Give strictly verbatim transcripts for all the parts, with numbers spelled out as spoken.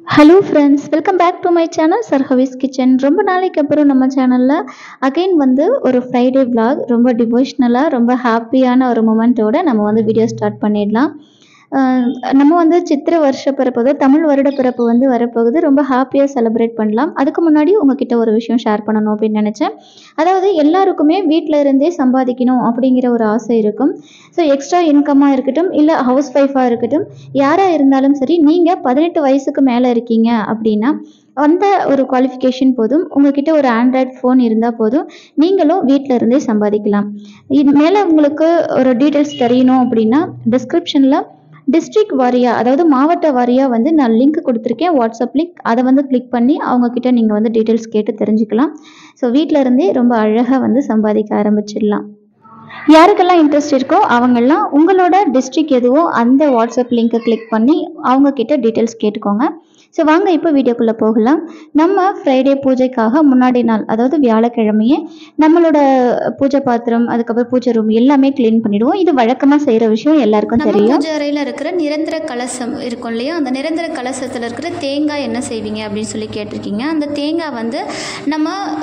Hello friends, welcome back to my channel சர்ஹவிஸ் kitchen. ரொம்ப நாளைக்கு அப்புறம் நம்ம சேனலில் அகைன் வந்து ஒரு ஃப்ரைடே விலாக் ரொம்ப டிவோஷ்னலாக ரொம்ப ஹாப்பியான ஒரு மூமெண்ட்டோடு நம்ம வந்து வீடியோ ஸ்டார்ட் பண்ணிடலாம். நம்ம வந்து சித்திரை வருஷ பிறப்பு, தமிழ் வருட பிறப்பு வந்து வரப்போகுது. ரொம்ப ஹாப்பியாக செலிப்ரேட் பண்ணலாம். அதுக்கு முன்னாடி உங்ககிட்ட ஒரு விஷயம் ஷேர் பண்ணணும் அப்படின்னு நினச்சேன். அதாவது எல்லாருக்குமே வீட்டில் இருந்தே சம்பாதிக்கணும் அப்படிங்கிற ஒரு ஆசை இருக்கும். ஸோ எக்ஸ்ட்ரா இன்கமாக இருக்கட்டும், இல்லை ஹவுஸ் ஒய்ஃபாக இருக்கட்டும், யாராக இருந்தாலும் சரி, நீங்கள் பதினெட்டு வயசுக்கு மேலே இருக்கீங்க அப்படின்னா அந்த ஒரு குவாலிஃபிகேஷன் போதும். உங்ககிட்ட ஒரு ஆண்ட்ராய்ட் ஃபோன் இருந்தால் போதும், நீங்களும் வீட்டில் இருந்தே சம்பாதிக்கலாம். இது மேலே உங்களுக்கு ஒரு டீட்டெயில்ஸ் தெரியணும் அப்படின்னா டிஸ்கிரிப்ஷனில் டிஸ்ட்ரிக்ட் வாரியா, அதாவது மாவட்ட வாரியா வந்து நான் லிங்க் கொடுத்துருக்கேன், வாட்ஸ்அப் லிங்க். அதை வந்து கிளிக் பண்ணி அவங்கக்கிட்ட நீங்கள் வந்து டீட்டெயில்ஸ் கேட்டு தெரிஞ்சுக்கலாம். ஸோ வீட்டில் இருந்தே ரொம்ப அழகாக வந்து சம்பாதிக்க ஆரம்பிச்சிடலாம். யாருக்கெல்லாம் இன்ட்ரெஸ்ட் இருக்கோ அவங்கெல்லாம் உங்களோட டிஸ்ட்ரிக்ட் எதுவோ அந்த வாட்ஸ்அப் லிங்க்கை கிளிக் பண்ணி அவங்கக்கிட்ட டீட்டெயில்ஸ் கேட்டுக்கோங்க. ஸோ வாங்க இப்போ வீடியோக்குள்ளே போகலாம். நம்ம ஃப்ரைடே பூஜைக்காக முன்னாடி நாள், அதாவது வியாழக்கிழமையே நம்மளோட பூஜை பாத்திரம், அதுக்கப்புறம் பூஜை ரூம் எல்லாமே க்ளீன் பண்ணிவிடுவோம். இது வழக்கமாக செய்கிற விஷயம், எல்லாருக்கும் தெரியும். பூஜை அறையில் இருக்கிற நிரந்தர கலசம் இருக்கும் இல்லையா, அந்த நிரந்தர கலசத்தில் இருக்கிற தேங்காய் என்ன செய்வீங்க அப்படின்னு சொல்லி கேட்டிருக்கீங்க. அந்த தேங்காய் வந்து நம்ம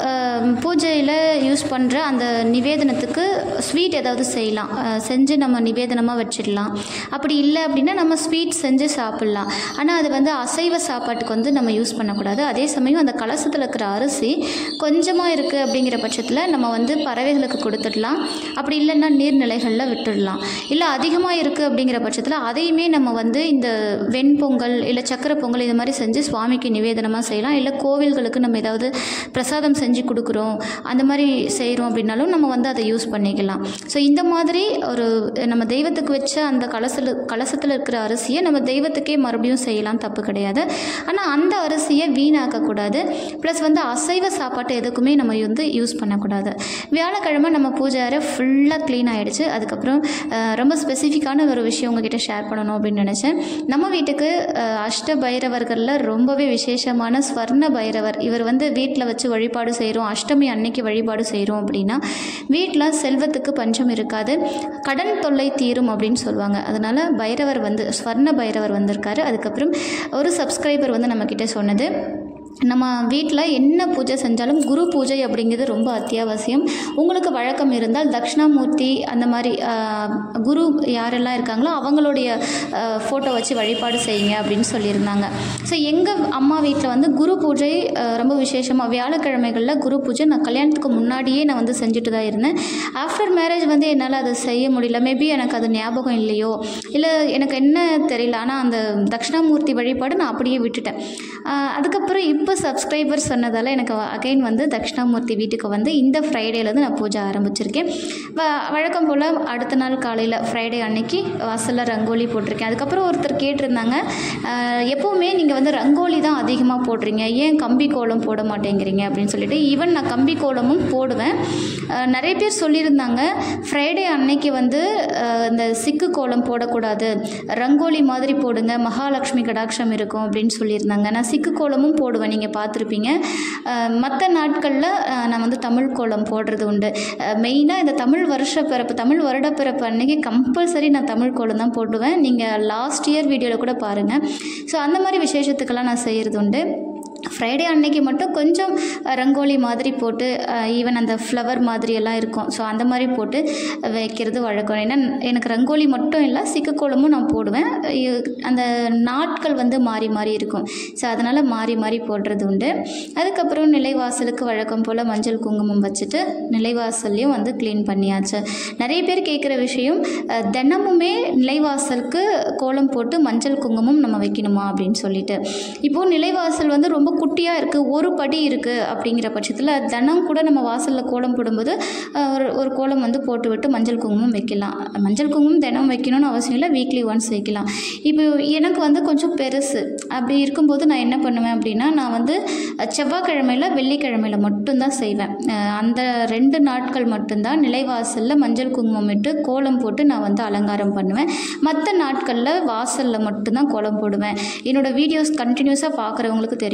பூஜையில் யூஸ் பண்ணுற அந்த நிவேதனத்துக்கு ஸ்வீட் ஏதாவது செய்யலாம், செஞ்சு நம்ம நிவேதனமாக வச்சிடலாம். அப்படி இல்லை அப்படின்னா நம்ம ஸ்வீட் செஞ்சு சாப்பிட்லாம். ஆனால் அது வந்து அசைவ சாப்பாட்டுக்கு வந்து நம்ம யூஸ் பண்ணக்கூடாது. அதே சமயம் அந்த கலசத்தில் இருக்கிற அரிசி கொஞ்சமாக இருக்குது அப்படிங்கிற பட்சத்தில் நம்ம வந்து பறவைகளுக்கு கொடுத்துடலாம். அப்படி இல்லைன்னா நீர்நிலைகளில் விட்டுடலாம். இல்லை அதிகமாக இருக்குது அப்படிங்கிற பட்சத்தில் அதையுமே நம்ம வந்து இந்த வெண்பொங்கல் இல்லை சக்கரை பொங்கல் இது மாதிரி செஞ்சு சுவாமிக்கு நிவேதனமாக செய்யலாம். இல்லை கோவில்களுக்கு நம்ம ஏதாவது பிரசாதம் செஞ்சு கொடுக்குறோம், அந்த மாதிரி செய்கிறோம் அப்படின்னாலும் நம்ம வந்து அதை யூஸ் பண்ணிக்கலாம். ஸோ இந்த மாதிரி ஒரு நம்ம தெய்வத்துக்கு வச்ச அந்த கலசத்தில் கலசத்தில் இருக்கிற அரிசியை நம்ம தெய்வத்துக்கே மறுபடியும் செய்யலாம், தப்பு கிடையாது. ஆனால் அந்த அரிசியை வீணாக்கக்கூடாது. ப்ளஸ் வந்து அசைவ சாப்பாட்டு எதுக்குமே நம்ம வந்து யூஸ் பண்ணக்கூடாது. வியாழக்கிழமை நம்ம பூஜை அறை ஃபுல்லாக க்ளீன் ஆகிடுச்சு. அதுக்கப்புறம் ரொம்ப ஸ்பெசிஃபிக்கான ஒரு விஷயம் உங்ககிட்ட ஷேர் பண்ணணும் அப்படின்னு நினச்சேன். நம்ம வீட்டுக்கு அஷ்ட பைரவர்களில் ரொம்பவே விசேஷமான ஸ்வர்ண பைரவர், இவர் வந்து வீட்டில் வச்சு வழிபாடு செய்கிறோம், அஷ்டமி அன்னைக்கு வழிபாடு செய்கிறோம் அப்படின்னா வீட்டில் செல்வத்துக்கு பஞ்சம் இருக்காது, கடன் தொல்லை தீரும் அப்படின்னு சொல்லுவாங்க. அதனால் பைரவர் வந்து ஸ்வர்ண பைரவர் வந்திருக்காரு. அதுக்கப்புறம் ஒரு சப்ஸ்கிரைபர் வந்து நம்மக்கிட்ட சொன்னது, நம்ம வீட்டில் என்ன பூஜை செஞ்சாலும் குரு பூஜை அப்படிங்கிறது ரொம்ப அத்தியாவசியம். உங்களுக்கு வழக்கம் இருந்தால் தட்சிணாமூர்த்தி அந்த மாதிரி குரு யாரெல்லாம் இருக்காங்களோ அவங்களுடைய ஃபோட்டோ வச்சு வழிபாடு செய்யுங்க அப்படின்னு சொல்லியிருந்தாங்க. ஸோ எங்கள் அம்மா வீட்டில் வந்து குரு பூஜை ரொம்ப விசேஷமாக வியாழக்கிழமைகளில் குரு பூஜை நான் கல்யாணத்துக்கு முன்னாடியே நான் வந்து செஞ்சுட்டு தான் இருந்தேன். ஆஃப்டர் மேரேஜ் வந்து என்னால் அதை செய்ய முடியல. மேபி எனக்கு அது ஞாபகம் இல்லையோ இல்லை எனக்கு என்ன தெரியல. ஆனால் அந்த தட்சிணாமூர்த்தி வழிபாடு நான் அப்படியே விட்டுட்டேன். அதுக்கப்புறம் இப்போ சப்ஸ்கிரைபர் சொன்னதால் எனக்கு அகைன் வந்து தட்சிணாமூர்த்தி வீட்டுக்கு வந்து இந்த ஃப்ரைடேலேருந்து நான் பூஜை ஆரம்பிச்சிருக்கேன். வ வழக்கம் போல் அடுத்த நாள் காலையில் ஃப்ரைடே அன்னைக்கு வாசலில் ரங்கோலி போட்டிருக்கேன். அதுக்கப்புறம் ஒருத்தர் கேட்டிருந்தாங்க, எப்போவுமே நீங்கள் வந்து ரங்கோலி தான் அதிகமாக போடுறீங்க, ஏன் கம்பி கோலம் போட மாட்டேங்கிறீங்க அப்படின்னு சொல்லிட்டு. ஈவன் நான் கம்பி கோலமும் போடுவேன். நிறைய பேர் சொல்லியிருந்தாங்க ஃப்ரைடே அன்னைக்கு வந்து இந்த சிக்கு கோலம் போடக்கூடாது, ரங்கோலி மாதிரி போடுங்க, மகாலட்சுமி கடாட்சம் இருக்கும் அப்படின்னு சொல்லியிருந்தாங்க. நான் சிக்கு கோலமும் போடுவேன், நீங்கள் பார்த்துருப்பீங்க. மற்ற நாட்களில் நான் வந்து தமிழ் கோலம் போடுறது உண்டு. மெயினாக இந்த தமிழ் வருஷ பிறப்பு, தமிழ் வருட பிறப்பு அன்றைக்கி கம்பல்சரி நான் தமிழ் கோலம் தான் போடுவேன். நீங்கள் லாஸ்ட் இயர் வீடியோவில் கூட பாருங்கள். ஸோ அந்த மாதிரி விசேஷத்துக்கெல்லாம் நான் செய்கிறது உண்டு. ஃப்ரைடே அன்னைக்கு மட்டும் கொஞ்சம் ரங்கோலி மாதிரி போட்டு, ஈவன் அந்த ஃப்ளவர் மாதிரியெல்லாம் இருக்கும், ஸோ அந்த மாதிரி போட்டு வைக்கிறது வழக்கம். ஏன்னா எனக்கு ரங்கோலி மட்டும் இல்லை, சிக்கு கோலமும் நான் போடுவேன். அந்த நாட்கள் வந்து மாறி மாறி இருக்கும், ஸோ அதனால் மாறி மாறி போடுறது உண்டு. அதுக்கப்புறம் நிலைவாசலுக்கு வழக்கம் போல் மஞ்சள் குங்குமம் வச்சுட்டு நிலைவாசல்லையும் வந்து க்ளீன் பண்ணியாச்சு. நிறைய பேர் கேட்குற விஷயம், தினமுமே நிலைவாசலுக்கு கோலம் போட்டு மஞ்சள் குங்குமம் நம்ம வைக்கணுமா அப்படின்னு சொல்லிட்டு. இப்போது நிலைவாசல் வந்து ரொம்ப குட்டியாக இருக்குது, ஒரு படி இருக்குது அப்படிங்கிற பட்சத்தில் தினம் கூட நம்ம வாசலில் கோலம் போடும்போது ஒரு ஒரு கோலம் வந்து போட்டு விட்டு மஞ்சள் குங்குமம் வைக்கலாம். மஞ்சள் குங்குமம் தினம் வைக்கணும்னு அவசியம் இல்லை, வீக்லி ஒன்ஸ் வைக்கலாம். இப்போ எனக்கு வந்து கொஞ்சம் பெருசு, அப்படி இருக்கும்போது நான் என்ன பண்ணுவேன் அப்படின்னா, நான் வந்து செவ்வாய்க்கிழமையில் வெள்ளிக்கிழமையில் மட்டும்தான் செய்வேன். அந்த ரெண்டு நாட்கள் மட்டும்தான் நிலைவாசலில் மஞ்சள் குங்குமம் விட்டு கோலம் போட்டு நான் வந்து அலங்காரம் பண்ணுவேன். மற்ற நாட்களில் வாசலில் மட்டும்தான் கோலம் போடுவேன். என்னோடய வீடியோஸ் கண்டினியூஸாக பார்க்குறவங்களுக்கு தெரியும் அப்படின்னு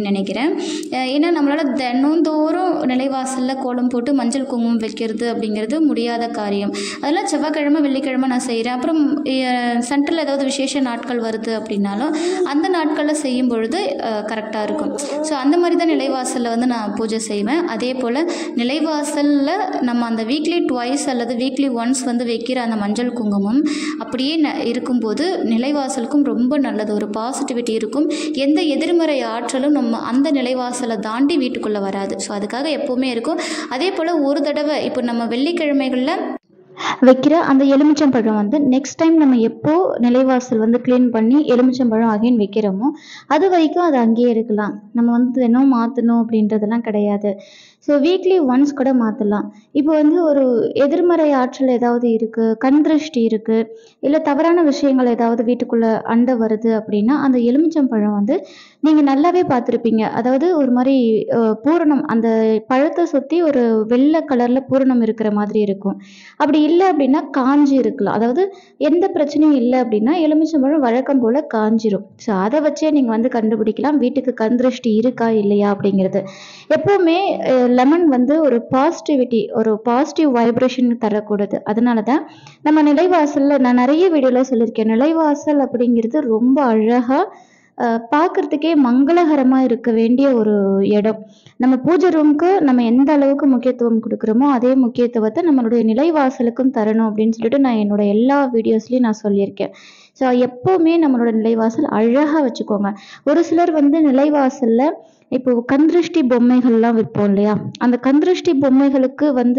அப்படின்னு நினைக்கிறேன். ஏன்னா நம்மளால் தினந்தோறும் நிலைவாசலில் கோலம் போட்டு மஞ்சள் குங்குமம் வைக்கிறது அப்படிங்கிறது முடியாத காரியம். அதெல்லாம் செவ்வாய்க்கிழமை வெள்ளிக்கிழமை நான் செய்கிறேன். அப்புறம் சென்டரில் ஏதாவது விசேஷ நாட்கள் வருது அப்படின்னாலும் அந்த நாட்களில் செய்யும் பொழுது கரெக்டாக இருக்கும். ஸோ அந்த மாதிரி தான் நிலைவாசலில் வந்து நான் பூஜை செய்வேன். அதே போல் நிலைவாசலில் நம்ம அந்த வீக்லி ட்வைஸ் அல்லது வீக்லி ஒன்ஸ் வந்து வைக்கிற அந்த மஞ்சள் குங்குமம் அப்படியே ந இருக்கும்போது நிலைவாசலுக்கும் ரொம்ப நல்லது, ஒரு பாசிட்டிவிட்டி இருக்கும். எந்த எதிர்மறை ஆற்றலும் நம்ம அந்த நிலைவாசலை தாண்டி வீட்டுக்குள்ளே வராது. ஸோ அதுக்காக எப்போவுமே இருக்கும். அதே போல் ஒரு தடவை இப்போ நம்ம வெள்ளிக்கிழமைகளில் வைக்கிற அந்த எலுமிச்சம்பழம் வந்து நெக்ஸ்ட் டைம் நம்ம எப்போ நிலைவாசல் வந்து க்ளீன் பண்ணி எலுமிச்சம்பழம் அகைன் வைக்கிறோமோ அது வரைக்கும் அது அங்கேயே இருக்கலாம். நம்ம வந்து தினம் மாற்றணும் அப்படின்றதெல்லாம் கிடையாது. ஸோ வீக்லி ஒன்ஸ் கூட மாற்றலாம். இப்போ வந்து ஒரு எதிர்மறை ஆற்றல் ஏதாவது இருக்குது, கண் திருஷ்டி இருக்குது, இல்லை தவறான விஷயங்கள் ஏதாவது வீட்டுக்குள்ளே அண்டை வருது அப்படின்னா அந்த எலுமிச்சம்பழம் வந்து நீங்கள் நல்லாவே பார்த்துருப்பீங்க. அதாவது ஒரு மாதிரி பூரணம், அந்த பழத்தை சுற்றி ஒரு வெள்ளை கலரில் பூரணம் இருக்கிற மாதிரி இருக்கும். அப்படி இல்லை அப்படின்னா காஞ்சி இருக்கலாம். அதாவது எந்த பிரச்சனையும் இல்லை அப்படின்னா எலுமிச்சம்பழம் வழக்கம் போல் காஞ்சிரும். ஸோ அதை வச்சே நீங்கள் வந்து கண்டுபிடிக்கலாம் வீட்டுக்கு கண் திருஷ்டி இருக்கா இல்லையா அப்படிங்கிறது. எப்போவுமே லெமன் வந்து ஒரு பாசிட்டிவிட்டி, ஒரு பாசிட்டிவ் வைப்ரேஷன் தரக்கூடாது. அதனால தான் நம்ம நிலைவாசலில் நான் நிறைய வீடியோவில் சொல்லியிருக்கேன், நிலைவாசல் அப்படிங்கிறது ரொம்ப அழகாக பார்க்குறதுக்கே மங்களகரமாக இருக்க வேண்டிய ஒரு இடம். நம்ம பூஜை ரூமுக்கு நம்ம எந்த அளவுக்கு முக்கியத்துவம் கொடுக்குறோமோ அதே முக்கியத்துவத்தை நம்மளுடைய நிலைவாசலுக்கும் தரணும் அப்படின்னு சொல்லிட்டு நான் என்னோட எல்லா வீடியோஸ்லையும் நான் சொல்லியிருக்கேன். ஸோ எப்போவுமே நம்மளோட நிலைவாசல் அழகாக வச்சுக்கோங்க. ஒரு சிலர் வந்து நிலைவாசலில் இப்போ கந்திருஷ்டி பொம்மைகள்லாம் விற்போம் இல்லையா, அந்த கந்திருஷ்டி பொம்மைகளுக்கு வந்து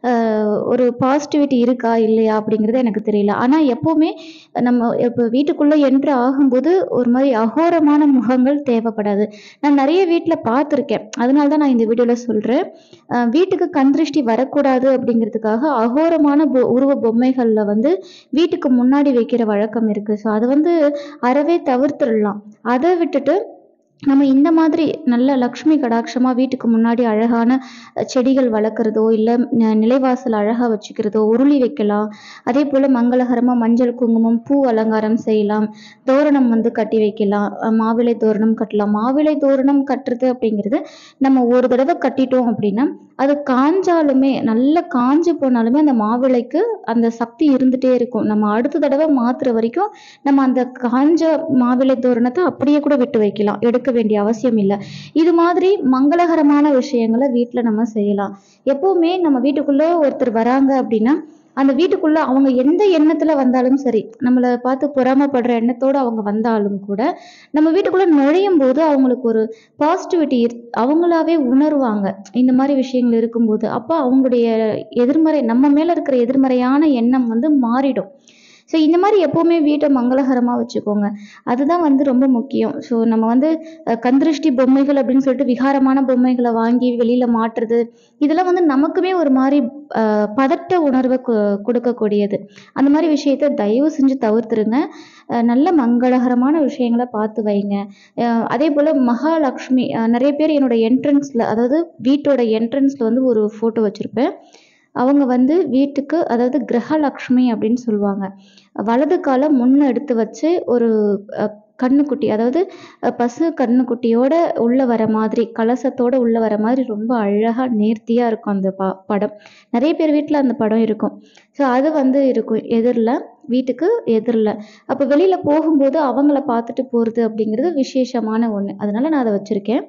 ஒரு பாசிட்டிவிட்டி இருக்கா இல்லையா அப்படிங்கிறது எனக்கு தெரியல. ஆனால் எப்போவுமே நம்ம இப்போ வீட்டுக்குள்ளே என்ட்ரு ஆகும்போது ஒரு மாதிரி அகோரமான முகங்கள் தேவைப்படாது. நான் நிறைய வீட்டில் பார்த்துருக்கேன். அதனால தான் நான் இந்த வீடியோவில் சொல்கிறேன். வீட்டுக்கு கந்திருஷ்டி வரக்கூடாது அப்படிங்கிறதுக்காக அகோரமான பொ உருவ பொம்மைகளில் வந்து வீட்டுக்கு முன்னாடி வைக்கிற வழக்கம் இருக்குது. ஸோ அதை வந்து அறவே தவிர்த்துடலாம். அதை விட்டுட்டு நம்ம இந்த மாதிரி நல்ல லக்ஷ்மி கடாட்சமாக வீட்டுக்கு முன்னாடி அழகான செடிகள் வளர்க்குறதோ இல்லை நிலைவாசல் அழகாக வச்சுக்கிறதோ, உருளி வைக்கலாம். அதே போல் மங்களகரமாக மஞ்சள் குங்குமம் பூ அலங்காரம் செய்யலாம். தோரணம் வந்து கட்டி வைக்கலாம். மாவிளை தோரணம் கட்டலாம். மாவிளை தோரணம் கட்டுறது அப்படிங்கிறது நம்ம ஒரு தடவை கட்டிட்டோம் அப்படின்னா அது காஞ்சாலுமே, நல்ல காஞ்சு போனாலுமே அந்த மாவிளைக்கு அந்த சக்தி இருந்துகிட்டே இருக்கும். நம்ம அடுத்த தடவை மாற்றுற வரைக்கும் நம்ம அந்த காஞ்ச மாவிளை தோரணத்தை அப்படியே கூட விட்டு வைக்கலாம், எடுக்க வேண்டிய அவசியம் இல்லை. இது மாதிரி மங்களகரமான விஷயங்களை வீட்டில் நம்ம செய்யலாம். எப்பவுமே நம்ம வீட்டுக்குள்ள ஒருத்தர் வராங்க அப்படின்னா அந்த வீட்டுக்குள்ள அவங்க எந்த எண்ணத்துல வந்தாலும் சரி, நம்மளை பார்த்து பொறாமப்படுற எண்ணத்தோடு அவங்க வந்தாலும் கூட நம்ம வீட்டுக்குள்ள நுழையும் போது அவங்களுக்கு ஒரு பாசிட்டிவிட்டி அவங்களாவே உணர்வாங்க. இந்த மாதிரி விஷயங்கள் இருக்கும்போது அப்போ அவங்களுடைய எதிர்மறை, நம்ம மேல இருக்கிற எதிர்மறையான எண்ணம் வந்து மாறிடும். ஸோ இந்த மாதிரி எப்போவுமே வீட்டை மங்களகரமாக வச்சுக்கோங்க. அதுதான் வந்து ரொம்ப முக்கியம். ஸோ நம்ம வந்து கந்திருஷ்டி பொம்மைகள் அப்படின்னு சொல்லிட்டு விகாரமான பொம்மைகளை வாங்கி வெளியில் மாட்டுறது, இதெல்லாம் வந்து நமக்குமே ஒரு மாதிரி பதட்ட உணர்வை கொடுக்கக்கூடியது. அந்த மாதிரி விஷயத்த தயவு செஞ்சு தவிர்த்துருங்க. நல்ல மங்களகரமான விஷயங்களை பார்த்து வைங்க. அதே போல் மகாலட்சுமி, நிறைய பேர் என்னோட என்ட்ரன்ஸில், அதாவது வீட்டோட என்ட்ரன்ஸில் வந்து ஒரு ஃபோட்டோ வச்சுருப்பேன். அவங்க வந்து வீட்டுக்கு, அதாவது கிரகலக்ஷ்மி அப்படின்னு சொல்லுவாங்க, வலது காலை முன்ன எடுத்து வச்சு ஒரு கண்ணுக்குட்டி, அதாவது பசு கண்ணுக்குட்டியோட உள்ள வர மாதிரி, கலசத்தோட உள்ள வர மாதிரி ரொம்ப அழகா நேர்த்தியா இருக்கும் அந்த ப படம். நிறைய பேர் வீட்டில் அந்த படம் இருக்கும். ஸோ அது வந்து இருக்கும் எதிரில், வீட்டுக்கு எதிரில். அப்போ வெளியில போகும்போது அவங்கள பார்த்துட்டு போகிறது அப்படிங்கிறது விசேஷமான ஒன்று. அதனால நான் அதை வச்சிருக்கேன்.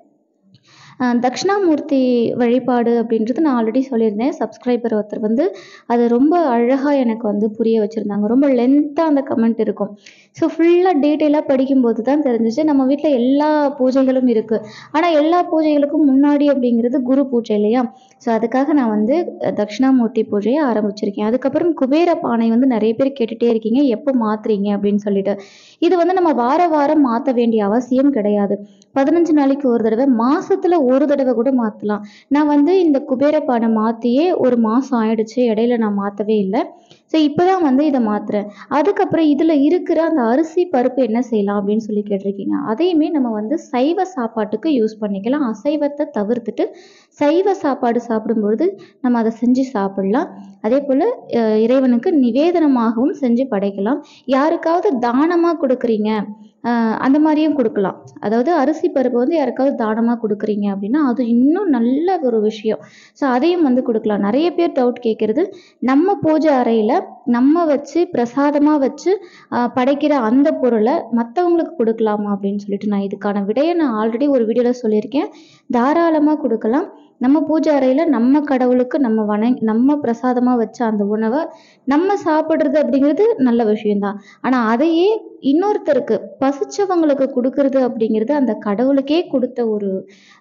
தட்சிணாமூர்த்தி வழிபாடு அப்படின்றது நான் ஆல்ரெடி சொல்லியிருந்தேன். சப்ஸ்கிரைபர் ஒருத்தர் வந்து அது ரொம்ப அழகாக எனக்கு வந்து புரிய வச்சுருந்தாங்க. ரொம்ப லென்த்தாக அந்த கமெண்ட் இருக்கும். ஸோ ஃபுல்லாக டீட்டெயிலாக படிக்கும்போது தான் தெரிஞ்சிச்சு நம்ம வீட்டில் எல்லா பூஜைகளும் இருக்குது. ஆனால் எல்லா பூஜைகளுக்கும் முன்னாடி அப்படிங்கிறது குரு பூஜை இல்லையா. ஸோ அதுக்காக நான் வந்து தட்சிணாமூர்த்தி பூஜையை ஆரம்பிச்சிருக்கேன். அதுக்கப்புறம் குபேர பானை வந்து நிறைய பேர் கேட்டுகிட்டே இருக்கீங்க, எப்போ மாற்றுறீங்க அப்படின்னு சொல்லிட்டு. இது வந்து நம்ம வார வாரம் மாற்ற வேண்டிய அவசியம் கிடையாது. பதினஞ்சு நாளைக்கு ஒரு தடவை, மாசத்துல ஒரு தடவை கூட மாற்றலாம். நான் வந்து இந்த குபேர பானை மாற்றியே ஒரு மாதம் ஆயிடுச்சு, இடையில நான் மாற்றவே இல்லை. ஸோ இப்போ தான் வந்து இதை மாற்றுறேன். அதுக்கப்புறம் இதில் இருக்கிற அந்த அரிசி பருப்பு என்ன செய்யலாம் அப்படின்னு சொல்லி கேட்டிருக்கீங்க. அதையுமே நம்ம வந்து சைவ சாப்பாட்டுக்கு யூஸ் பண்ணிக்கலாம். அசைவத்தை தவிர்த்துட்டு சைவ சாப்பாடு சாப்பிடும்பொழுது நம்ம அதை செஞ்சு சாப்பிடலாம். அதே போல் இறைவனுக்கு நிவேதனமாகவும் செஞ்சு படைக்கலாம். யாருக்காவது தானமாக கொடுக்குறீங்க அந்த மாதிரியும் கொடுக்கலாம். அதாவது அரிசி பருப்பு வந்து யாருக்காவது தானமாக கொடுக்குறீங்க அப்படின்னா அது இன்னும் நல்ல ஒரு விஷயம். ஸோ அதையும் வந்து கொடுக்கலாம். நிறைய பேர் டவுட் கேட்குறது, நம்ம பூஜை அறையில் நம்ம வச்சு பிரசாதமாக வச்சு படைக்கிற அந்த பொருளை மற்றவங்களுக்கு கொடுக்கலாமா அப்படின்னு சொல்லிட்டு, நான் இதுக்கான விடையை நான் ஆல்ரெடி ஒரு வீடியோவில் சொல்லியிருக்கேன். தாராளமாக கொடுக்கலாம். நம்ம பூஜை அறையில் நம்ம கடவுளுக்கு நம்ம வணங் நம்ம பிரசாதமாக வச்ச அந்த உணவை நம்ம சாப்பிட்றது அப்படிங்கிறது நல்ல விஷயம்தான். ஆனால் அதையே இன்னொருத்தருக்கு பசிச்சவங்களுக்கு கொடுக்கறது அப்படிங்கிறது அந்த கடவுளுக்கே கொடுத்த ஒரு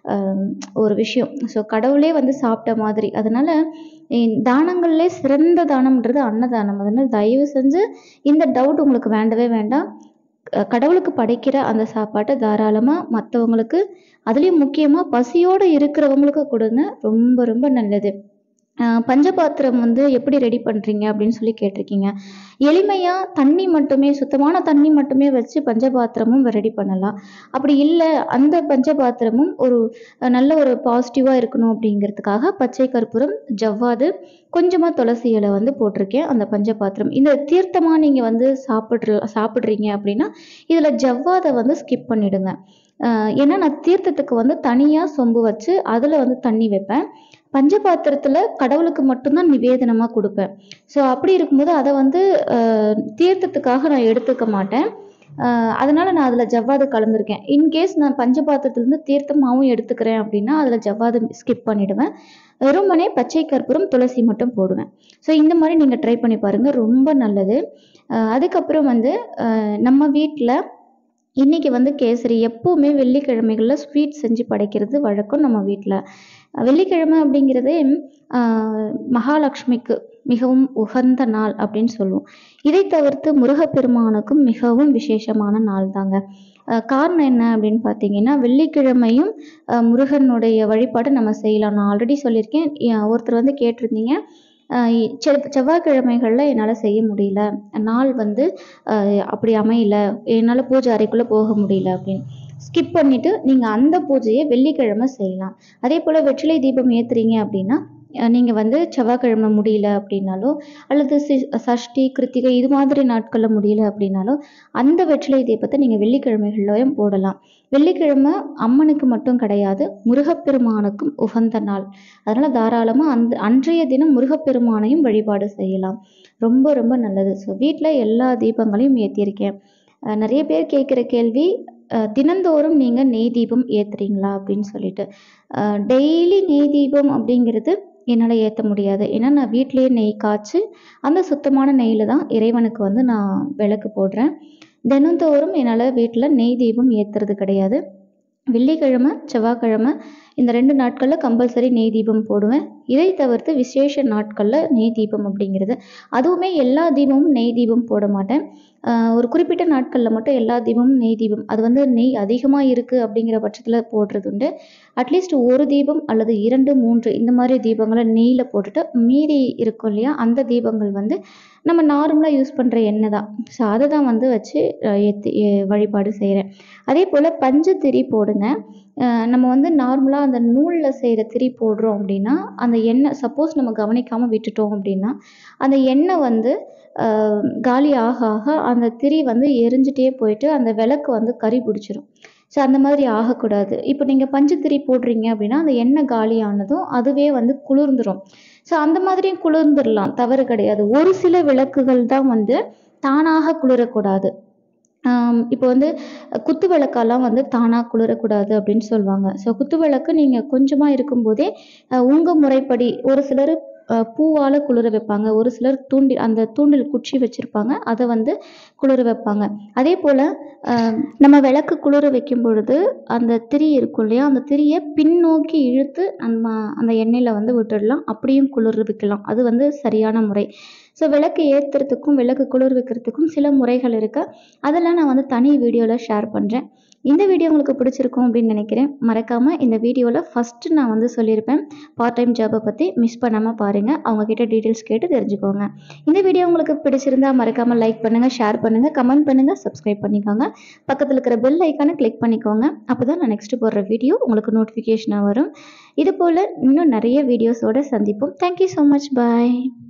ஒரு விஷயம். ஸோ கடவுளே வந்து சாப்பிட்ட மாதிரி. அதனால தானங்கள்லே சிறந்த தானம்ன்றது அன்னதானம். அதனால தயவு செஞ்சு இந்த டவுட் உங்களுக்கு வேண்டவே வேண்டாம். கடவுளுக்கு படைக்கிற அந்த சாப்பாட்டை தாராளமாக மற்றவங்களுக்கு, அதுலேயும் முக்கியமாக பசியோடு இருக்கிறவங்களுக்கு கொடுங்க. ரொம்ப ரொம்ப நல்லது. பஞ்சபாத்திரம் வந்து எப்படி ரெடி பண்ணுறீங்க அப்படின்னு சொல்லி கேட்டிருக்கீங்க. எளிமையாக தண்ணி மட்டுமே, சுத்தமான தண்ணி மட்டுமே வச்சு பஞ்சபாத்திரமும் ரெடி பண்ணலாம். அப்படி இல்லை, அந்த பஞ்சபாத்திரமும் ஒரு நல்ல ஒரு பாசிட்டிவாக இருக்கணும் அப்படிங்கிறதுக்காக பச்சை கற்பூரம், ஜவ்வாது, கொஞ்சமாக துளசி இலை வந்து போட்டிருக்கேன் அந்த பஞ்சபாத்திரம். இந்த தீர்த்தமாக நீங்கள் வந்து சாப்பிட்ற சாப்பிட்றீங்க அப்படின்னா இதில் ஜவ்வாதை வந்து ஸ்கிப் பண்ணிவிடுங்க. ஏன்னா நான் தீர்த்தத்துக்கு வந்து தனியாக சொம்பு வச்சு அதில் வந்து தண்ணி வைப்பேன். பஞ்சபாத்திரத்தில் கடவுளுக்கு மட்டும்தான் நிவேதனமாக கொடுப்பேன். ஸோ அப்படி இருக்கும்போது அதை வந்து தீர்த்தத்துக்காக நான் எடுத்துக்க மாட்டேன். அதனால் நான் அதில் ஜவ்வாது கலந்துருக்கேன். இன்கேஸ் நான் பஞ்சபாத்திரத்துலேருந்து தீர்த்தமாகவும் எடுத்துக்கிறேன் அப்படின்னா அதில் ஜவ்வாது ஸ்கிப் பண்ணிவிடுவேன். வெறுமனே பச்சை கற்பூரம், துளசி மட்டும் போடுவேன். ஸோ இந்த மாதிரி நீங்கள் ட்ரை பண்ணி பாருங்கள், ரொம்ப நல்லது. அதுக்கப்புறம் வந்து நம்ம வீட்டில் இன்றைக்கி வந்து கேசரி எப்போவுமே வெள்ளிக்கிழமைகளில் ஸ்வீட் செஞ்சு படைக்கிறது வழக்கம் நம்ம வீட்டில். வெள்ளிக்கிழமை அப்படிங்கிறதே மகாலட்சுமிக்கு மிகவும் உகந்த நாள் அப்படின்னு சொல்லுவோம். இதை தவிர்த்து முருகப்பெருமானுக்கும் மிகவும் விசேஷமான நாள் தாங்க. காரணம் என்ன அப்படின்னு பார்த்தீங்கன்னா, வெள்ளிக்கிழமையும் முருகனுடைய வழிபாடு நம்ம செய்யலாம். நான் ஆல்ரெடி சொல்லியிருக்கேன். ஒருத்தர் வந்து கேட்டிருந்தீங்க, செவ் செவ்வாய்க்கிழமைகளில் என்னால் செய்ய முடியல, நாள் வந்து அப்படி அமையல, என்னால் பூஜை அறைக்குள்ளே போக முடியல அப்படின்னு. ஸ்கிப் பண்ணிவிட்டு நீங்கள் அந்த பூஜையை வெள்ளிக்கிழமை செய்யலாம். அதே போல் வெற்றிலை தீபம் ஏற்றுறீங்க அப்படின்னா நீங்கள் வந்து செவ்வாய்க்கிழமை முடியல அப்படின்னாலோ, அல்லது சி சஷ்டி கிருத்திகை இது மாதிரி நாட்களில் முடியல அப்படின்னாலோ அந்த வெற்றிலை தீபத்தை நீங்கள் வெள்ளிக்கிழமைகள்லையும் போடலாம். வெள்ளிக்கிழமை அம்மனுக்கு மட்டும் கிடையாது, முருகப்பெருமானுக்கும் உகந்த நாள். அதனால் தாராளமாக அந்த அன்றைய தினம் முருகப்பெருமானையும் வழிபாடு செய்யலாம். ரொம்ப ரொம்ப நல்லது. ஸோ வீட்டில் எல்லா தீபங்களையும் ஏற்றியிருக்கேன். நிறைய பேர் கேட்குற கேள்வி, தினந்தோறும் நீங்கள் நெய் தீபம் ஏற்றுறீங்களா அப்படின்னு சொல்லிட்டு. டெய்லி நெய் தீபம் அப்படிங்கிறது என்னால் ஏற்ற முடியாது. ஏன்னா நான் வீட்டிலேயே நெய் காய்ச்சி அந்த சுத்தமான நெய்யில் தான் இறைவனுக்கு வந்து நான் விளக்கு போடுறேன். தினந்தோறும் என்னால் வீட்டில் நெய் தீபம் ஏற்றுறது கிடையாது. வெள்ளிக்கிழமை, செவ்வாய்க்கிழமை இந்த ரெண்டு நாட்களில் கம்பல்சரி நெய் தீபம் போடுவேன். இதை தவிர்த்து விசேஷ நாட்களில் நெய் தீபம் அப்படிங்கிறது, அதுவுமே எல்லா தீபமும் நெய் தீபம் போட மாட்டேன். ஒரு குறிப்பிட்ட நாட்களில் மட்டும் எல்லா தீபமும் நெய் தீபம், அது வந்து நெய் அதிகமாக இருக்குது அப்படிங்கிற பட்சத்தில் போடுறது உண்டு. அட்லீஸ்ட் ஒரு தீபம் அல்லது இரண்டு மூன்று இந்த மாதிரி தீபங்களை நெய்யில் போட்டுட்டு மீதி இருக்கும் இல்லையா, அந்த தீபங்கள் வந்து நம்ம நார்மலாக யூஸ் பண்ணுற எண்ணெய் தான். ஸோ அதை தான் வந்து வச்சு ஏற்றி வழிபாடு செய்கிறேன். அதே போல் பஞ்சு திரி போடுங்க. நம்ம வந்து நார்மலாக அந்த நூலில் செய்கிற திரி போடுறோம் அப்படின்னா அந்த எண்ணெய் சப்போஸ் நம்ம கவனிக்காமல் விட்டுட்டோம் அப்படின்னா அந்த எண்ணெய் வந்து காலி ஆக ஆக அந்த திரி வந்து எரிஞ்சிட்டே போயிட்டு அந்த விளக்கு வந்து கரி பிடிச்சிரும். ஸோ அந்த மாதிரி ஆகக்கூடாது. இப்போ நீங்கள் பஞ்சு திரி போடுறீங்க அப்படின்னா அந்த எண்ணெய் காலியானதும் அதுவே வந்து குளிர்ந்துடும். ஸோ அந்த மாதிரியும் குளிர்ந்துடலாம், தவறு கிடையாது. ஒரு சில விளக்குகள் தான் வந்து தானாக குளிரக்கூடாது. இப்போ வந்து குத்து விளக்கெல்லாம் வந்து தானாக குளிரக்கூடாது அப்படின்னு சொல்லுவாங்க. ஸோ குத்து விளக்கு நீங்கள் கொஞ்சமாக இருக்கும்போதே உங்கள் முறைப்படி, ஒரு சிலர் பூவால் குளிர வைப்பாங்க, ஒரு சிலர் தூண்டி அந்த தூண்டில் குச்சி வச்சுருப்பாங்க, அதை வந்து குளிர வைப்பாங்க. அதே போல் நம்ம விளக்கு குளிர வைக்கும் பொழுது அந்த திரி இருக்கும் இல்லையா, அந்த திரியை பின்னோக்கி இழுத்து நம்ம அந்த எண்ணெயில் வந்து விட்டுடலாம். அப்படியும் குளிர வைக்கலாம். அது வந்து சரியான முறை. ஸோ விளக்கு ஏற்றுறதுக்கும் விளக்கு குளிர் வைக்கிறதுக்கும் சில முறைகள் இருக்குது. அதெல்லாம் நான் வந்து தனி வீடியோவில் ஷேர் பண்ணுறேன். இந்த வீடியோ உங்களுக்கு பிடிச்சிருக்கும் அப்படின்னு நினைக்கிறேன். மறக்காமல் இந்த வீடியோவில் ஃபஸ்ட்டு நான் வந்து சொல்லியிருப்பேன் பார்ட் டைம் ஜாபை பற்றி, மிஸ் பண்ணாமல் பாருங்கள். அவங்கக்கிட்ட டீட்டெயில்ஸ் கேட்டு தெரிஞ்சுக்கோங்க. இந்த வீடியோ உங்களுக்கு பிடிச்சிருந்தா மறக்காமல் லைக் பண்ணுங்கள், ஷேர் பண்ணுங்கள், கமெண்ட் பண்ணுங்கள், சப்ஸ்கிரைப் பண்ணிக்கோங்க. பக்கத்தில் இருக்கிற பெல் ஐக்கானை கிளிக் பண்ணிக்கோங்க. அப்போ தான் நான் நெக்ஸ்ட்டு போடுற வீடியோ உங்களுக்கு நோட்டிஃபிகேஷனாக வரும். இது போல் இன்னும் நிறைய வீடியோஸோடு சந்திப்போம். Thank you so much. பாய்.